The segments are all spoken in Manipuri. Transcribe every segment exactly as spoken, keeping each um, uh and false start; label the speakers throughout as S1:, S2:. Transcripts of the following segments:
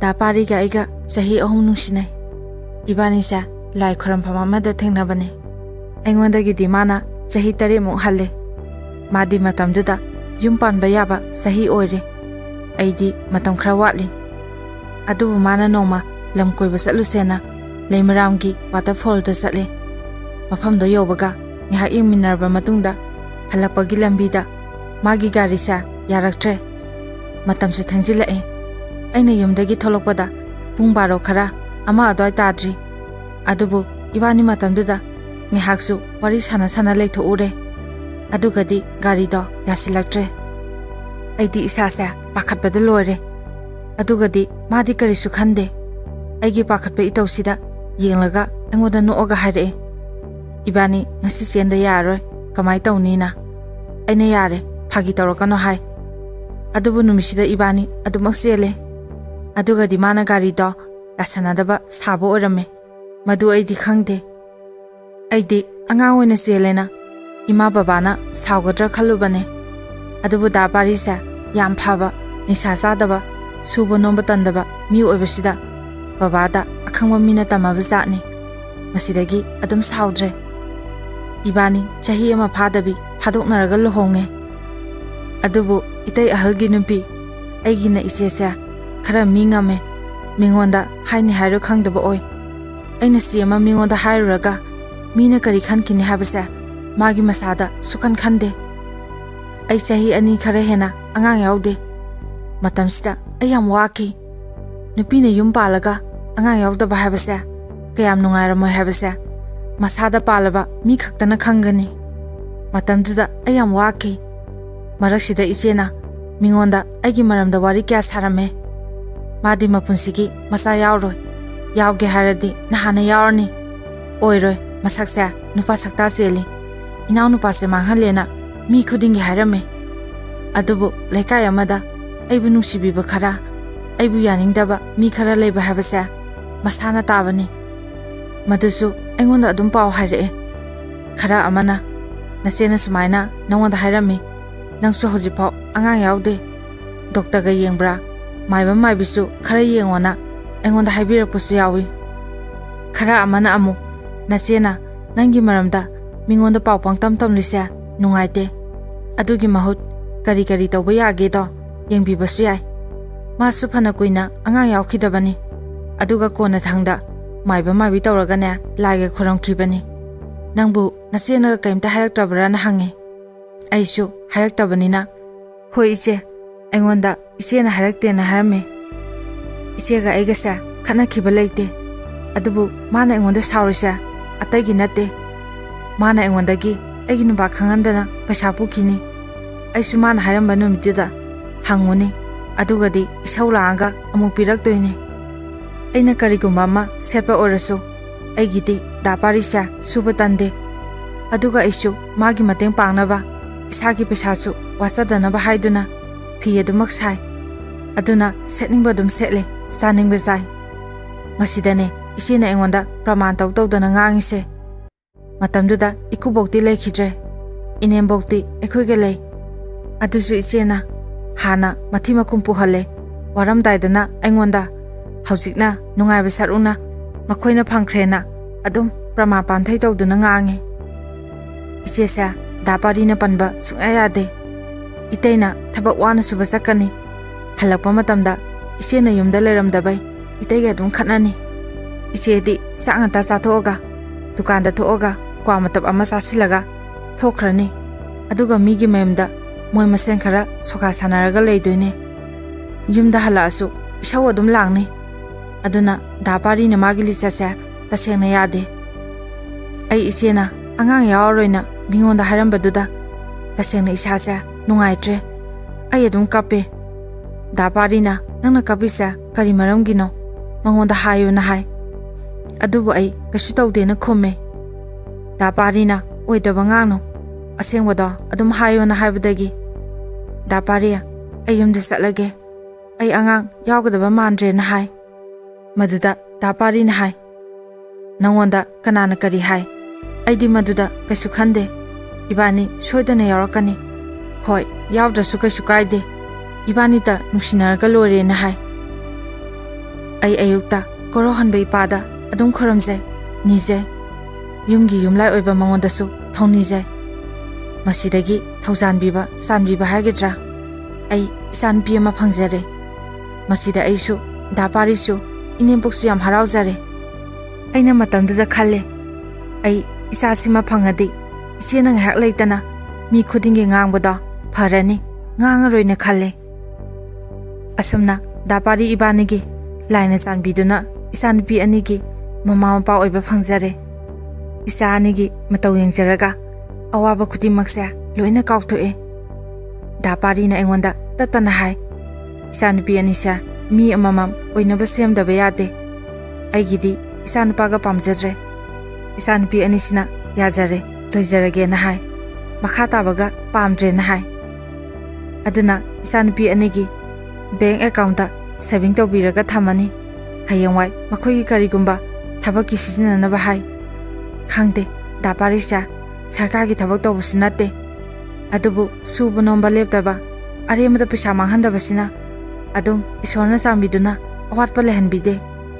S1: दा पारीगा आइगा चही अहुम नुसिनै इबानी सा लाइ खरमफम अमदा थेंनाबने अइंगोंदगिदि माना चही तरेमुक हल्ले मादी मतमदुदा युम पानबा याबा सही ओइरे अइदि मतम खरा वाटली अदुबु माना नोमा लम कोइबा चलुसेना लेमरामगी वाटरफॉल दा चले मफमदो योबगा न्हा इमिनरबा मतुंगदा हलपगी लंबीदा मागी गाड़ी सा यारक्ट्रे मतमसु थंजिलए अइना युमदगी थोलकपदा पुंग बारो खरा अमा अदवाय ताद्री अदुबु इबानी मतमदुदा न्हाकसु वारी साना साना लेथोउरे अदुगदी गाड़ीदो यासिलक्ट्रे अइदि इसासा पाखतबदा लोरे अदुगदी मादी करिसु खंदे अइगी पाखतबे इतौसिदा येंगलगा अंगोदा नोगा हारे इबानी ngasi चेंदा यारोय कमाय तौनीना अइना यारे फागी तौरकनो हाय अदुबु नुमिसिदा इबानी अदुमक चेले अदुगदी माना गाड़ीदो यासनादबा साबो ओरमे मदु अइदि खंगदे अइदि अंगांग ओइना चेलेना इमा बाबाना सावगद्रा खलुबने अदुबु दा पारीसा याम फाबा निसा चादबा सुबो नोंबा तंदबा मी ओइबसिदा बाबादा अखंबा मीना तमाबजानी मसिदगी अदुम सावद्रे इबानी चही अमा फादबी फादोकनरगा लोहोंगे अदुबु इतै अहलगी नुपी अइगिना इसेसा खरा मिंगामे मिंगोंदा हाइनि हाइरो खंगदबा ओइ अइना सियमा मिंगोंदा हाइरुरगा मीना करी खनकिनि हाबसा मागी मसादा सुखन खंदे अइ चही अनि खरा हेना अंगांग याउदे मतमसिदा अयाम वाकी नुपीना युम पालगा अंगांग याउदबा हाबसा कयाम नुंगाइरमोय हाबसा मसादा पालबा मी खक्तना खंगनी मतमदुदा अयाम वाकी मरक्सिदा इचेना मिंगोंदा अइगी मरमदा वारी क्या सारमे मादी मपुंसिगी मसा यावरोय यावगे हारदी नहाना यावरनी ओइरोय मसक्सा नुपा सक्ता चेली इनाव नुपासे मांगहलेना मी खुदिंगी हारमे अदुबु लेकाय अमदा अइबु नुसिबिबा खरा अइबु यानिंगदबा मी खरा लेबा हाबसा मसाना ताबनी मदुसु अइंगोंदा अदुम पाव हाइरे खरा अमना नसेना सुमाइना नंगोंदा हाइरमी नंगसु होजिफाव अंगांग यावदे डॉक्टरगा येंब्रा माइबा माइबिसु खरा येंगोना अइंगोंदा हाइबिरकपुसु यावी खरा अमना अमु नसेना नंगी मरमदा मिंगोंदा पाव पंगतम तमलिसा नुंगाइते अदुगी महुत करी करी तौबा यागेदो येंबिबसु याय मासु फना कुइना अंगांग यावखिदबनी अदुगा कोना थांगदा माइबा माइबि तौरगने लाइगे खुरमखिबनी नंबु नसेना कैमता हाइरक्तबराना हंगे अइसु हाइरक्तबनिना होय इचे अइंगोंदा इचेना हाइरक्तेना हारमे इचेगा अइगसा खनाखिबा लेते अदुबु माना अइंगोंदा सावरिसा अतैगी नते माना अइंगोंदागी अइगी नुबा खंगंदना पैसा पुखिनी अइसु माना हाइरमबा नुमितुदा हंगुनी अदुगदी इसौलांगा अमु पिरक्तोइनी अइना करिगुम्बा मा सेपा ओरसु अइगिदी दा पारीसा सुबा तंदे अदुगा अइसु मागी मतेंग पांगनबा इसागी पैसासु वासदनबा हाइदुना फी अदुमक साइ अदुना सेटनिंगबा दुम सेटले सानिंगबा जाय मसिदने इसेना अइंगोंदा प्रमाण तौ तौदना ngangiसे मतमदुदा इकुबोक्ति लेखिद्रे इनेमबोक्ति अखोइगे ले अदुसु इसेना हाना मथि मकुम पुहले वारमदाइदना अइंगोंदा हौजिकना नुंगाइबा सरुना मखोइना फंख्रेना अदुम प्रमाण पांथै तौदुना ngangi इसेसा दापारीना पनबा सुंया यादे इतैना थबक वाना सुबा चक्कनी हलक्पा मतमदा इसेना युमदा लेरमदबै इतैगा अदुम खतनानी इसेदी चांगता चाथोगा दुकानदा थोगा क्वा मतब अमा चासिलगा थोखरनी अदुगा मीगी मेमदा मोय मसेन खरा सोखा सानारगा लेदोइने युमदा हलासु इसाव अदुम लांगनी अदुना दापारीना मागी लिचासा तसेंगना यादे अइ इसेना अंगांग यावरोइना मिंगोंदा हाइरमबदुदा तसेंगना इसासा नुंगाइत्रे अइ अदुम कपे दापारीना नंगना कपिसा करी मरमगिनो मंगोंदा हायोना हाय अदुबु अइ कशु तौदेना खुमे दापारीना ओइदबा nganगनो असेंगबदो अदुम हायोना हाइबदगी दापारिया अइ युमदा चलगे अइ अंगांग यावगदबा मानद्रेना हाय मदुदा दापारीना हाय नंगोंदा कनाना करी हाय अइदि मदुदा कशु खंदे इबानी सोइदना यावरकनी होय यावद्रसु कशु कायदे इबानीता नुसिनारगा लोरेना हाय ꯑꯩ ꯑꯌꯨꯛꯇ ꯀꯣꯔꯣꯍꯟꯕ ꯏꯄꯥꯗ ꯑꯗꯨꯝ ꯈꯨꯔꯨꯝꯖꯩ, ꯅꯤꯖꯩ, ꯌꯨꯝꯒꯤ ꯌꯨꯝꯂꯥꯏ ꯑꯣꯏꯕ ꯃꯉꯣꯟꯗꯁꯨ ꯊꯧꯅꯤꯖꯩ꯫ ꯃꯁꯤꯗꯒꯤ ꯊꯧꯖꯥꯟꯕꯤꯕ ꯆꯥꯟꯕꯤꯕ ꯍꯥꯏꯒꯗ꯭ꯔꯥ, ꯑꯩ ꯏꯆꯥꯅꯨꯄꯤ ꯑꯃ ꯐꯪꯖꯔꯦ꯫ ꯃꯁꯤꯗ ꯑꯩꯁꯨ ꯗꯥ ꯄꯥꯔꯤꯁꯨ ꯏꯅꯦꯝꯄꯣꯛꯁꯨ ꯌꯥꯝ ꯍꯔꯥꯎꯖꯔꯦ꯫ ꯑꯩꯅ ꯃꯇꯝꯗꯨꯗ ꯈꯜꯂꯦ, ꯑꯩ ꯏꯆꯥꯁꯤꯃ ꯐꯪꯉꯗꯤ ꯏꯆꯦꯅ ꯉꯥꯏꯍꯥꯛ ꯂꯩꯇꯅ ꯃꯤ ꯈꯨꯗꯤꯡꯒꯤ ꯉꯥꯡꯕꯗꯣ ꯐꯔꯅꯤ, ꯉꯥꯡꯉꯔꯣꯏꯅ ꯈꯜꯂꯦ꯫ ꯑꯁꯨꯝꯅ ꯗꯥ ꯄꯥꯔꯤ ꯏꯕꯥꯅꯤꯒꯤ ꯂꯥꯏꯅ ꯆꯥꯟꯕꯤꯗꯨꯅ ꯏꯆꯥꯅꯨꯄꯤ ꯑꯅꯤꯒꯤ ꯃꯃꯥ ꯃꯄꯥ ꯑꯣꯏꯕ ꯐꯪꯖꯔꯦ꯫ ꯏꯆꯥ ꯑꯅꯤꯒꯤ ꯃꯇꯧ ꯌꯦꯡꯖꯔꯒ ꯑꯋꯥꯕ ꯈꯨꯗꯤꯡꯃꯛꯁꯦ ꯂꯣꯏꯅ ꯀꯥꯎꯊꯣꯛꯑꯦ꯫ ꯗꯥ ꯄꯥꯔꯤꯅ ꯑꯩꯉꯣꯟꯗ ꯇꯠꯇꯅ ꯍꯥꯏ, ꯏꯆꯥꯅꯨꯄꯤ ꯑꯅꯤꯁꯦ ꯃꯤ ꯑꯃꯃꯝ ꯑꯣꯏꯅꯕ ꯁꯦꯝꯗꯕ ꯌꯥꯗꯦ꯫ ꯑꯩꯒꯤꯗꯤ ꯏꯆꯥꯅꯨꯄꯥꯒ ꯄꯥꯝꯖꯗ꯭ꯔꯦ꯫ ꯏꯆꯥꯅꯨꯄꯤ ꯑꯅꯤꯁꯤꯅ ꯌꯥꯖꯔꯦ, ꯂꯣꯏꯖꯔꯒꯦꯅ ꯍꯥꯏ, ꯃꯈꯥ ꯇꯥꯕꯒ ꯄꯥꯝꯗ꯭ꯔꯦꯅ ꯍꯥꯏ꯫ ꯑꯗꯨꯅ ꯏꯆꯥꯅꯨꯄꯤ ꯑꯅꯤꯒꯤ ꯕꯦꯡꯛ ꯑꯦꯀꯥꯎꯟꯇ ꯁꯦꯚꯤꯡ ꯇꯧꯕꯤꯔꯒ ꯊꯝꯃꯅꯤ, ꯍꯌꯦꯡꯋꯥꯏ ꯃꯈꯣꯏꯒꯤ ꯀꯔꯤꯒꯨꯝꯕ ꯊꯕꯛꯀꯤ ꯁꯤꯖꯤꯟꯅꯅꯕ ꯍꯥꯏ꯫ ꯈꯪꯗꯦ, ꯗꯥ ꯄꯥꯔꯤꯁꯦ ꯁꯔꯀꯥꯔꯒꯤ ꯊꯕꯛ ꯇꯧꯕꯁꯨ ꯅꯠꯇꯦ, ꯑꯗꯨꯕꯨ ꯁꯨꯕ ꯅꯣꯝꯕ ꯂꯦꯞꯇꯕ, ꯑꯔꯦꯝꯕꯗ ꯄꯩꯁꯥ ꯃꯥꯡꯍꯟꯗꯕꯁꯤꯅ ꯑꯗꯨꯝ ꯏꯁꯣꯔꯅ ꯆꯥꯟꯕꯤꯗꯨꯅ ꯑꯋꯥꯠꯄ ꯂꯩꯍꯟꯕꯤꯗꯦ꯫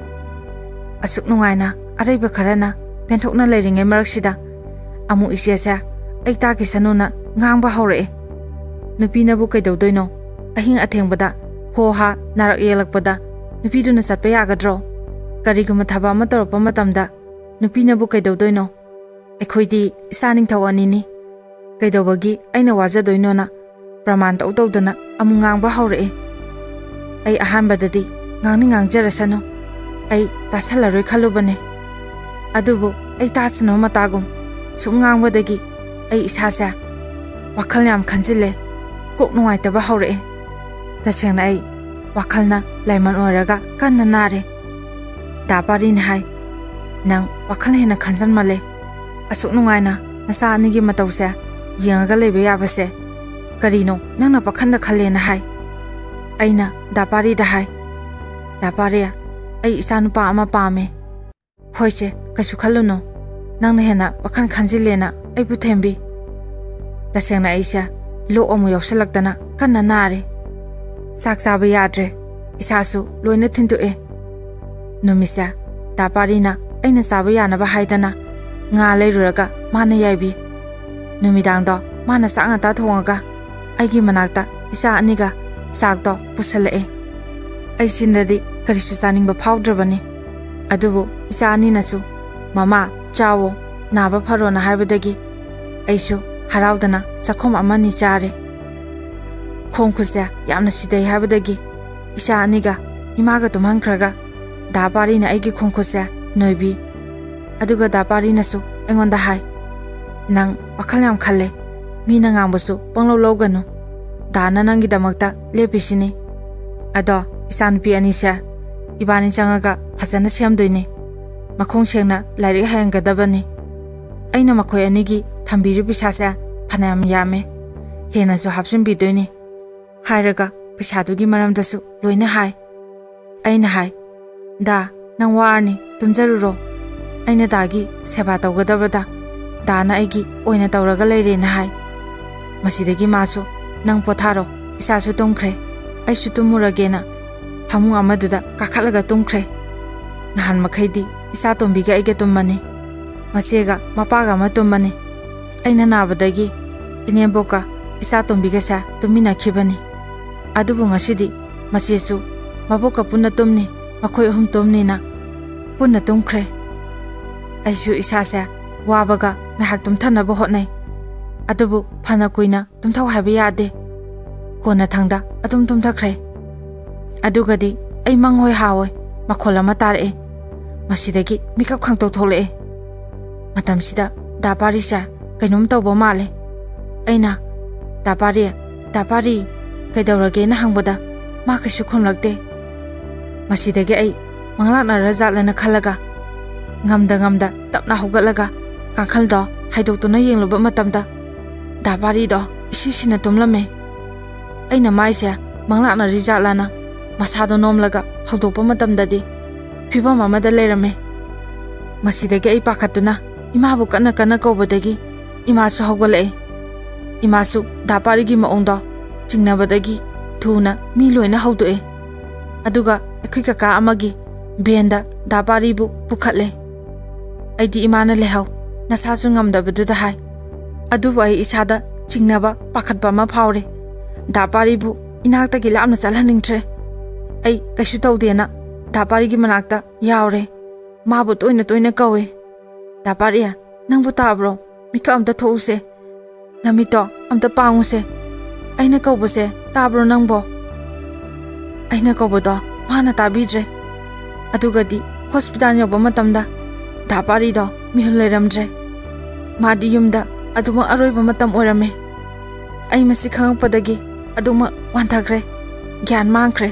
S1: ꯑꯁꯨꯛ ꯅꯨꯡꯉꯥꯏꯅ ꯑꯔꯩꯕ ꯈꯔꯅ ꯄꯦꯟꯊꯣꯛꯅ ꯂꯩꯔꯤꯉꯩ ꯃꯔꯛꯁꯤꯗ ꯑꯃꯨꯛ ꯏꯆꯦꯁꯦ ꯑꯩ ꯇꯥꯈꯤꯁꯅꯨꯅ ꯉꯥꯡꯕ ꯍꯧꯔꯛꯑꯦ꯫ ꯅꯨꯄꯤꯅꯕꯨ ꯀꯩꯗꯧꯗꯣꯏꯅꯣ? ꯑꯍꯤꯡ ꯑꯊꯦꯡꯕꯗ ꯍꯣ ꯍꯥ ꯅꯥꯔꯛ ꯌꯦꯛꯂꯛꯄꯗ ꯅꯨꯄꯤꯗꯨꯅ ꯆꯠꯄ ꯌꯥꯒꯗ꯭ꯔꯣ? ꯀꯔꯤꯒꯨꯝꯕ ꯊꯕꯛ ꯑꯃ ꯇꯧꯔꯛꯄ ꯃꯇꯝꯗ ꯅꯨꯄꯤꯅꯕꯨ ꯀꯩꯗꯧꯗꯣꯏꯅꯣ? ꯑꯩꯈꯣꯏꯗꯤ ꯏꯆꯥ ꯅꯤꯡꯊꯧ ꯑꯅꯤꯅꯤ, ꯀꯩꯗꯧꯕꯒꯤ ꯑꯩꯅ ꯋꯥꯖꯗꯣꯏꯅꯣꯅ ꯄ꯭ꯔꯃꯥꯟ ꯇꯧ ꯇꯧꯗꯅ ꯑꯃꯨꯛ ꯉꯥꯡꯕ ꯍꯧꯔꯛꯑꯦ꯫ ꯑꯩ ꯑꯍꯥꯟꯕꯗꯗꯤ ꯉꯥꯡꯅꯤꯡ ꯉꯥꯡꯖꯔꯁꯅꯨ, ꯑꯩ ꯇꯥꯁꯜꯂꯔꯣꯏ ꯈꯜꯂꯨꯕꯅꯦ꯫ ꯑꯗꯨꯕꯨ ꯑꯩ ꯇꯥꯁꯅꯨ ꯃꯇꯥꯒꯨꯝ ꯁꯨꯝ ꯉꯥꯡꯕꯗꯒꯤ ꯑꯩ ꯏꯁꯥꯁꯦ ꯋꯥꯈꯜ ꯌꯥꯝ ꯈꯟꯖꯤꯜꯂꯦ, ꯀꯣꯛ ꯅꯨꯡꯉꯥꯏꯇꯕ ꯍꯧꯔꯛꯑꯦ꯫ ꯇꯁꯦꯡꯅ ꯑꯩ ꯋꯥꯈꯜꯅ ꯂꯥꯏꯃꯟ ꯑꯣꯏꯔꯒ ꯀꯟꯅ ꯅꯥꯔꯦ꯫ ꯗꯥ ꯄꯥꯔꯤꯅ ꯍꯥꯏ, ꯅꯪ ꯋꯥꯈꯜ ꯍꯦꯟꯅ ꯈꯟꯖꯟꯃꯜꯂꯦ꯫ ꯑꯁꯨꯛ ꯅꯨꯡꯉꯥꯏꯅ ꯅꯆꯥ ꯑꯅꯤꯒꯤ ꯃꯇꯧꯁꯦ ꯌꯦꯡꯉꯒ ꯂꯩꯕ ꯌꯥꯕꯁꯦ ꯀꯔꯤꯅꯣ ꯅꯪꯅ ꯄꯥꯈꯟꯗ ꯈꯜꯂꯦꯅ ꯍꯥꯏ꯫ ꯑꯩꯅ ꯗꯥ ꯄꯥꯔꯤꯗ ꯍꯥꯏ, ꯗꯥ ꯄꯥꯔꯤ, ꯑꯩ ꯏꯆꯥꯅꯨꯄꯥ ꯑꯃ ꯄꯥꯝꯃꯦ꯫ ꯍꯣꯏꯁꯦ, ꯀꯩꯁꯨ ꯈꯜꯂꯨꯅꯨ, ꯅꯪꯅ ꯍꯦꯟꯅ ꯋꯥꯈꯜ ꯈꯟꯖꯤꯜꯂꯦꯅ ꯑꯩꯕꯨ ꯊꯦꯝꯕꯤ꯫ ꯇꯁꯦꯡꯅ ꯑꯩꯁꯦ ꯂꯣꯛ ꯑꯃꯨꯛ ꯌꯥꯎꯁꯜꯂꯛꯇꯅ ꯀꯟꯅ ꯅꯥꯔꯦ꯫ ꯆꯥꯛ ꯆꯥꯕ ꯌꯥꯗ꯭ꯔꯦ, ꯏꯁꯥꯁꯨ ꯂꯣꯏꯅ ꯊꯤꯟꯗꯣꯛꯑꯦ꯫ ꯅꯨꯃꯤꯠꯁꯦ ꯗꯥ ꯄꯥꯔꯤꯅ ꯑꯩꯅ ꯆꯥꯕ ꯌꯥꯅꯕ ꯍꯥꯏꯗꯅ ꯉꯥ ꯂꯩꯔꯨꯔꯒ ꯃꯥꯅ ꯌꯥꯏꯕꯤ꯫ ꯅꯨꯃꯤꯗꯥꯡꯗꯣ ꯃꯥꯅ ꯆꯥꯛ ꯉꯟꯇꯥ ꯊꯣꯡꯉꯒ ꯑꯩꯒꯤ ꯃꯅꯥꯛꯇ ꯏꯆꯥ ꯑꯅꯤꯒ ꯆꯥꯛꯇꯣ ꯄꯨꯁꯜꯂꯛꯑꯦ꯫ ꯑꯩ ꯆꯤꯟꯗꯗꯤ ꯀꯔꯤꯁꯨ ꯆꯥꯅꯤꯡꯕ ꯐꯥꯎꯗ꯭ꯔꯕꯅꯤ, ꯑꯗꯨꯕꯨ ꯏꯆꯥ ꯑꯅꯤꯅꯁꯨ ꯃꯃꯥ ꯆꯥꯋꯣ, ꯅꯥꯕ ꯐꯔꯣꯅ ꯍꯥꯏꯕꯗꯒꯤ ꯑꯩꯁꯨ ꯍꯔꯥꯎꯗꯅ ꯆꯥꯛꯈꯨꯝ ꯑꯃꯅꯤ ꯆꯥꯔꯦ꯫ ꯈꯣꯡ ꯈꯨꯠꯁꯦ ꯌꯥꯝꯅ ꯁꯤꯗꯩ ꯍꯥꯏꯕꯗꯒꯤ ꯏꯆꯥ ꯑꯅꯤꯒ ꯏꯃꯥꯒ ꯇꯨꯝꯍꯟꯈ꯭ꯔꯒ ꯗꯥ ꯄꯥꯔꯤꯅ ꯑꯩꯒꯤ ꯈꯣꯡ ꯈꯨꯠꯁꯦ ꯅꯣꯏꯕꯤ꯫ ꯑꯗꯨꯒ ꯗꯥ ꯄꯥꯔꯤꯅꯁꯨ ꯑꯩꯉꯣꯟꯗ ꯍꯥꯏ, ꯅꯪ ꯋꯥꯈꯜ ꯌꯥꯝ ꯈꯜꯂꯦ, ꯃꯤꯅ ꯉꯥꯡꯕꯁꯨ ꯄꯪꯂꯧ ꯂꯧꯒꯅꯨ, ꯗꯥꯅ ꯅꯪꯒꯤꯗꯃꯛꯇ ꯂꯦꯞꯄꯤꯁꯤꯅꯤ꯫ ꯑꯗꯣ ꯏꯆꯥꯅꯨꯄꯤ ꯑꯅꯤꯁꯦ ꯏꯕꯥꯅꯤ ꯆꯪꯉꯒ ꯐꯖꯅ ꯁꯦꯝꯗꯣꯏꯅꯤ, ꯃꯈꯣꯡ ꯁꯦꯡꯅ ꯂꯥꯏꯔꯤꯛ ꯍꯩꯍꯟꯒꯗꯕꯅꯤ꯫ ꯑꯩꯅ ꯃꯈꯣꯏ ꯑꯅꯤꯒꯤ ꯊꯝꯕꯤꯔꯤ ꯄꯩꯁꯥꯁꯦ ꯐꯅꯌꯥꯝ ꯌꯥꯝꯃꯦ, ꯍꯦꯟꯅꯁꯨ ꯍꯥꯞꯆꯤꯟꯕꯤꯗꯣꯏꯅꯤ ꯍꯥꯏꯔꯒ ꯄꯩꯁꯥꯗꯨꯒꯤ ꯃꯔꯝꯗꯁꯨ ꯂꯣꯏꯅ ꯍꯥꯏ꯫ ꯑꯩꯅ ꯍꯥꯏ, ꯗꯥ ꯅꯪ ꯋꯥꯔꯅꯤ, ꯇꯨꯝꯖꯔꯨꯔꯣ, ꯑꯩꯅ ꯗꯥꯒꯤ ꯁꯦꯕꯥ ꯇꯧꯒꯗꯕꯗ ꯗꯥꯅ ꯑꯩꯒꯤ ꯑꯣꯏꯅ ꯇꯧꯔꯒ ꯂꯩꯔꯦꯅ ꯍꯥꯏ꯫ ꯃꯁꯤꯗꯒꯤ ꯃꯥꯁꯨ ꯅꯪ ꯄꯣꯊꯥꯔꯣ, ꯏꯆꯥꯁꯨ ꯇꯨꯝꯈ꯭ꯔꯦ, ꯑꯩꯁꯨ ꯇꯨꯝꯃꯨꯔꯒꯦꯅ ꯐꯃꯨꯡ ꯑꯃꯗꯨꯗ ꯀꯥꯈꯠꯂꯒ ꯇꯨꯝꯈ꯭ꯔꯦ꯫ ꯅꯍꯥꯟ ꯃꯈꯩꯗꯤ ꯏꯆꯥ ꯇꯣꯝꯕꯤꯒ ꯑꯩꯒ ꯇꯨꯝꯃꯅꯤ, ꯃꯆꯦꯒ ꯃꯄꯥꯒ ꯑꯃ ꯇꯨꯝꯃꯅꯤ, ꯑꯩꯅ ꯅꯥꯕꯗꯒꯤ ꯏꯅꯦꯝꯕꯣꯛꯀ ꯏꯆꯥ ꯇꯣꯝꯕꯤꯒꯁꯦ ꯇꯨꯝꯃꯤꯟꯅꯈꯤꯕꯅꯤ꯫ ꯑꯗꯨꯕꯨ ꯉꯁꯤꯗꯤ ꯃꯆꯦꯁꯨ ꯃꯕꯣꯛꯀ ꯄꯨꯟꯅ ꯇꯨꯝꯅꯤ, ꯃꯈꯣꯏ ꯑꯍꯨꯝ ꯇꯨꯝꯅꯤꯅ ꯄꯨꯟꯅ ꯇꯨꯝꯈ꯭ꯔꯦ꯫ ꯑꯩꯁꯨ ꯏꯁꯥꯁꯦ ꯋꯥꯕꯒ ꯉꯥꯏꯍꯥꯛ ꯇꯨꯝꯊꯅꯕ ꯍꯣꯠꯅꯩ, ꯑꯗꯨꯕꯨ ꯐꯅ ꯀꯨꯏꯅ ꯇꯨꯝꯊꯧ ꯍꯥꯏꯕ ꯌꯥꯗꯦ, ꯀꯣꯟꯅ ꯊꯪꯗ ꯑꯗꯨꯝ ꯇꯨꯝꯊꯈ꯭ꯔꯦ꯫ ꯑꯗꯨꯒꯗꯤ ꯑꯩ ꯃꯪꯍꯣꯏ ꯍꯥꯋꯣꯏ ꯃꯈꯣꯜ ꯑꯃ ꯇꯥꯔꯛꯑꯦ꯫ ꯃꯁꯤꯗꯒꯤ ꯃꯤꯀꯞ ꯈꯪꯇꯣꯛ ꯊꯣꯛꯂꯛꯑꯦ꯫ ꯃꯇꯝꯁꯤꯗ ꯗꯥ ꯄꯥꯔꯤꯁꯦ ꯀꯩꯅꯣꯝ ꯇꯧꯕ ꯃꯥꯜꯂꯦ꯫ ꯑꯩꯅ ꯗꯥ ꯄꯥꯔꯤ, ꯗꯥ ꯄꯥꯔꯤ ꯀꯩꯗꯧꯔꯒꯦꯅ ꯍꯪꯕꯗ ꯃꯥ ꯀꯩꯁꯨ ꯈꯨꯝꯂꯛꯇꯦ꯫ ꯃꯁꯤꯗꯒꯤ ꯑꯩ ꯃꯪꯂꯥꯛꯅꯔꯖꯥꯠꯂꯅ ꯈꯜꯂꯒ ꯉꯝꯗ ꯉꯝꯗ ꯇꯞꯅ ꯍꯧꯒꯠꯂꯒ ꯀꯥꯡꯈꯜꯗꯣ ꯍꯥꯏꯗꯣꯛꯇꯨꯅ ꯌꯦꯡꯂꯨꯕ ꯃꯇꯝꯗ ꯗꯥ ꯄꯥꯔꯤꯗꯣ ꯏꯁꯤꯁꯤꯅ ꯇꯨꯝꯂꯝꯃꯦ꯫ ꯑꯩꯅ ꯃꯥꯏꯁꯦ ꯃꯪꯂꯥꯛꯅꯔꯤꯖꯥꯠꯂꯅ ꯃꯁꯥꯗꯣ ꯅꯣꯝꯂꯒ ꯍꯧꯗꯣꯛꯄ ꯃꯇꯝꯗꯗꯤ ꯐꯤꯕꯝ ꯑꯃꯗ ꯂꯩꯔꯝꯃꯦ꯫ ꯃꯁꯤꯗꯒꯤ ꯑꯩ ꯄꯥꯈꯠꯇꯨꯅ ꯏꯃꯥꯕꯨ ꯀꯟꯅ ꯀꯟꯅ ꯀꯧꯕꯗꯒꯤ ꯏꯃꯥꯁꯨ ꯍꯧꯒꯠꯂꯛꯑꯦ꯫ ꯏꯃꯥꯁꯨ ꯗꯥ ꯄꯥꯔꯤꯒꯤ ꯃꯑꯣꯡꯗꯣ ꯆꯤꯡꯅꯕꯗꯒꯤ ꯊꯨꯅ ꯃꯤ ꯂꯣꯏꯅ ꯍꯧꯗꯣꯛꯑꯦ꯫ ꯑꯗꯨꯒ ꯑꯩꯈꯣꯏ ꯀꯀꯥ ꯑꯃꯒꯤ Benda दापारीबु पुखले अैदी इमाना लेहाव नसासु ngamdabadudha hai adubu ai isada chingnaba pakhatpa ma phawre दापारीबु इनाकता gi lamna chalhaningtre ai kaishu tawdena दापारी gi manakta yawre mabu toina toina kawe दापारिया नंगबु ताब्रो Mika अमता थोउसे नमितो अमता पांगुसे अइना कौबसे ताब्रो नंगबो अइना कौबदो माना ताबिद्रे अदुगदी हॉस्पिटल योबा मतमदा दापारीदो मिहुल लेरमद्रे मादी युमदा अदुमा अरोइबा मतम ओरमे अइ मसि खंगपदगी अदुमा वांथाख्रे ज्ञान मांख्रे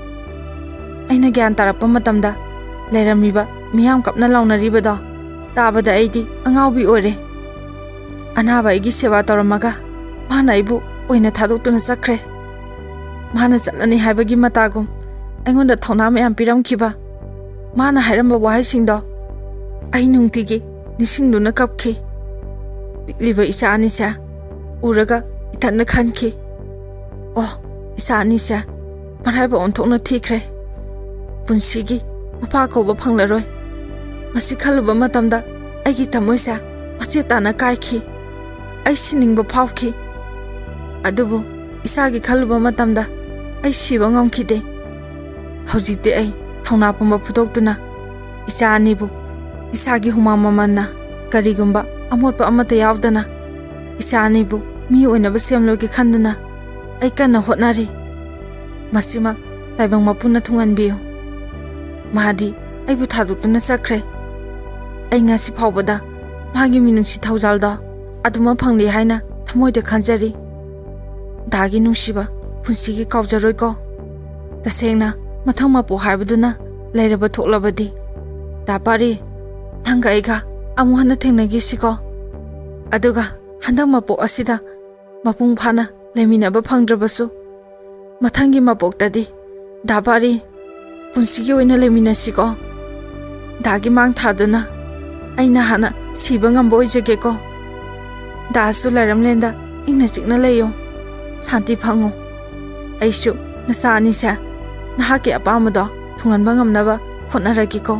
S1: अइना ज्ञान तारप्पा मतमदा लेरमिबा मियाम कपना लाउनरिबदो ताबदा ऐदी अंगाउबी ओरे अनाबा ऐगी सेवा तौरमगा माना ऐबु ओइना थादोक्तुना चख्रे माना चलनी हाइबगी मतागुम अइंगोंदा थौना मयाम पिरमखिबा माना हाइरम्बा वाहाइसिंदो अइ नुंगतिगी निसिंगदुना कपखि पिक्लिबा इचा अनिसा उरगा इथन्ना खनखि ओ इचा अनिसा मराइबा ओंथोकना थिख्रे पुंसिगी मपा कौबा फंगलरोय मसी खलुबा मतमदा अैगी तमोइसा मचे ताना काइखि अै सिनिंगबा फावखि अदुबु इसागी खलुबा मतमदा अै सिबा ngamखिदे हौजिते अै थौना पुंबा फुदोक्तुना इचा अनिबु इसागी हुमा ममन्ना करिगुंबा अमोटपा अमता यावदना इचा अनिबु मी ओइनबा सेमलोगे खंदुना अै कन्ना होटनारि मसिमा ताइबंग मपुना थुंगनबियो मादी अैबु थादोक्तुना चख्रे अै ngasi फावबदा मागी मिनुंगसि थौजालदा अदुमा फंगलि हाइना थमोइदा खंजरि दागी नुंसिबा पुंसिगी कावजरोइको तसेंगना मथंग मपो हाइबदुना लेरबा थोक्लबदि दापारी नंगा ऐगा अमु हन्ना थेंनगिसिको अदुगा हंदक मपो असिदा मपुंग फाना लेमिनबा फंगद्रबसु मथंगी मपोक्तदि दापारी पुंसिगी ओइना लेमिनसिको दागी मांग थादुना अैना हाना सिबा ngambo ओइजगेको दासु लरमलेंदा इंगना चिकना लेयो शांति फंगो अैसु नसा Anisa नहाके अपामदो थुंगनबा ngamnaba होटनारगिको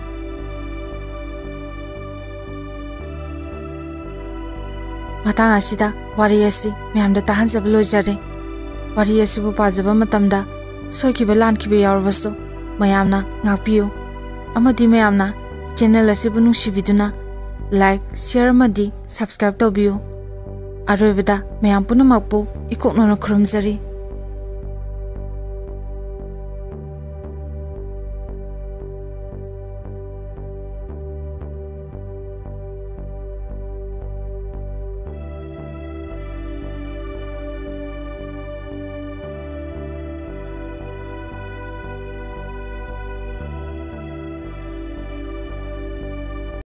S1: matang asida wari asi myamda tahanjaba loijare wari asibu pajaba matamda soikiba lankiba yawrbasu mayamna ngakpiyu amadi mayamna channel asibu nungsibiduna like share amadi subscribe tawbiyu aroibada mayam punamakpu ikoknono khurumjari।